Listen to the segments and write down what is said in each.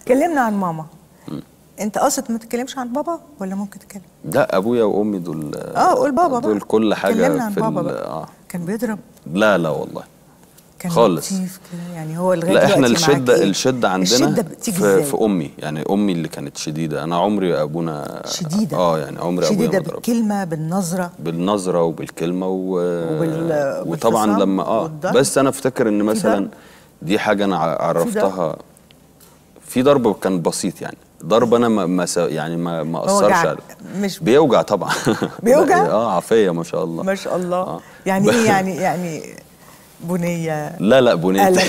كلمنا عن ماما. انت قاصد ما تتكلمش عن بابا ولا ممكن تتكلم؟ لا، ابويا وامي دول قول بابا دول بقى. كل حاجه. كلمنا عن في بابا بقى. كان بيضرب؟ لا لا والله كان خالص لطيف كده يعني. هو لغايه لا، دلوقتي احنا معاك الشده عندنا الشده بتيجي ازاي؟ في امي، يعني امي اللي كانت شديده. انا عمري ابونا شديده. يعني عمري ابويا شديده ما ضرب. بالكلمه بالنظره وبالكلمه وطبعا بالخصام لما بس انا افتكر ان مثلا دي حاجه انا عرفتها. في ضرب كان بسيط يعني، ضرب انا ما اثرش عليه. مش بيوجع طبعا. بيوجع؟ عافيه ما شاء الله. ما شاء الله. يعني ايه يعني بنيه؟ لا بنيه. ألم.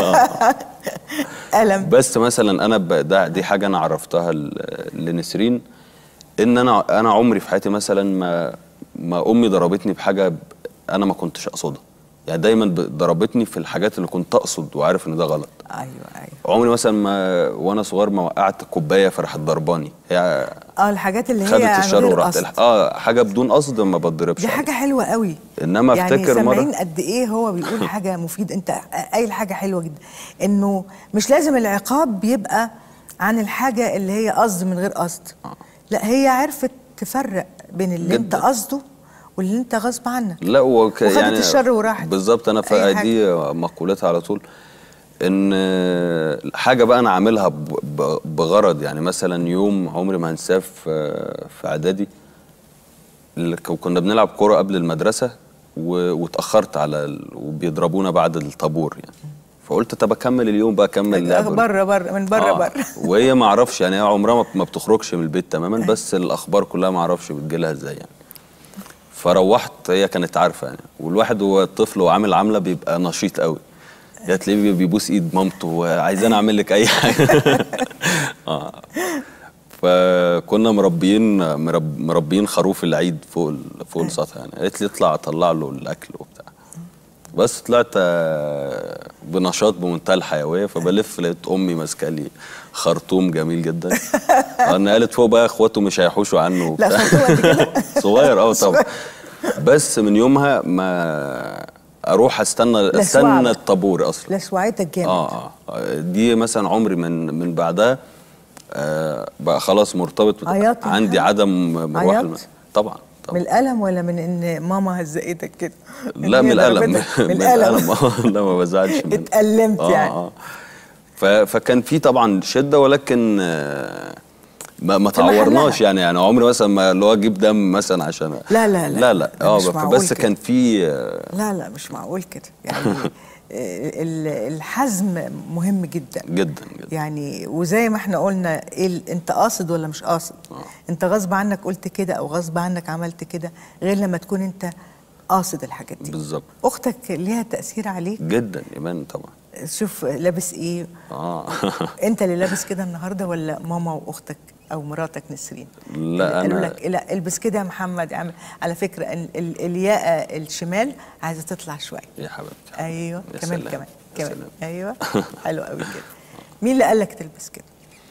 ألم. بس مثلا انا دي حاجه انا عرفتها لنسرين، ان انا عمري في حياتي مثلا ما امي ضربتني بحاجه انا ما كنتش اقصدها. يعني دايما ضربتني في الحاجات اللي كنت اقصد وعارف ان ده غلط. ايوه. عمري مثلا ما وانا صغير ما وقعت كوبايه فراحت ضرباني. هي الحاجات اللي هي خدت الشر وراحت حاجه بدون قصد ما بتضربش. دي حاجه حلوه قوي. انما يعني افتكر مره قد ايه هو بيقول حاجه مفيده. انت قايل حاجه حلوه جدا، انه مش لازم العقاب بيبقى عن الحاجه اللي هي قصد من غير قصد. لا، هي عرفت تفرق بين اللي انت قصده واللي انت غصب عنك. لا وخدت يعني الشر وراحت. بالظبط. انا دي مقولتها على طول، ان حاجه بقى انا عاملها بغرض. يعني مثلا يوم عمري ما هنساه في اعدادي، كنا بنلعب كوره قبل المدرسه واتاخرت وبيضربونا بعد الطابور يعني. فقلت طب اكمل اليوم بقى، اكمل لعب بره من بره. وهي ما اعرفش يعني، هي عمرها ما بتخرجش من البيت تماما، بس الاخبار كلها ما اعرفش بتجيلها ازاي يعني. فروحت، هي كانت عارفه يعني. والواحد وهو طفل وعامل عامله بيبقى نشيط قوي، تلاقيه بيبوس ايد مامته وعايزاني اعمل لك اي حاجه. فكنا مربيين خروف العيد فوق السطح يعني. قالت لي اطلع اطلع له الاكل وبتاع. بس طلعت بنشاط بمنتهى الحيويه، فبلف لقيت امي ماسكه لي خرطوم جميل جدا. انا قالت فوق بقى اخواته مش هيحوشوا عنه وبتاع. لا، خرطوم كده صغير طبعا. بس من يومها ما اروح استنى الطابور اصلا. لسوعتك جامد. دي مثلا عمري من بعدها بقى خلاص مرتبط. عندي عدم مروح طبعا. من الألم ولا من إن ماما هزقتك كده؟ لا، من الألم. من الألم. لا، ما بزعلش منه. اتألمت يعني. فكان في طبعا شدة، ولكن ما تعورناش يعني عمري مثلا ما اللي هو اجيب دم مثلا عشان لا بس كان في لا مش معقول كده يعني. الحزم مهم جدا جدا. يعني. وزي ما احنا قلنا انت قاصد ولا مش قاصد. انت غصب عنك قلت كده او غصب عنك عملت كده، غير لما تكون انت قاصد الحاجات دي. بالظبط. اختك ليها تأثير عليك جدا ايمان طبعا. شوف لابس ايه. انت اللي لابس كده النهارده ولا ماما واختك او مراتك نسرين؟ لا، قالوا لك لا البس كده يا محمد. اعمل على فكره الياقه الشمال عايزه تطلع شويه يا حبيبتي. ايوه كمان ايوه. حلو قوي كده. مين اللي قال لك تلبس كده؟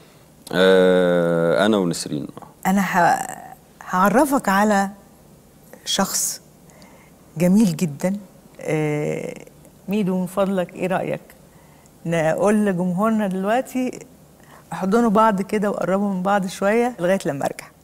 انا ونسرين. انا هعرفك على شخص جميل جدا. ميدو من فضلك ايه رايك نقول لجمهورنا دلوقتي احضنوا بعض كده وقربوا من بعض شويه لغايه لما ارجع.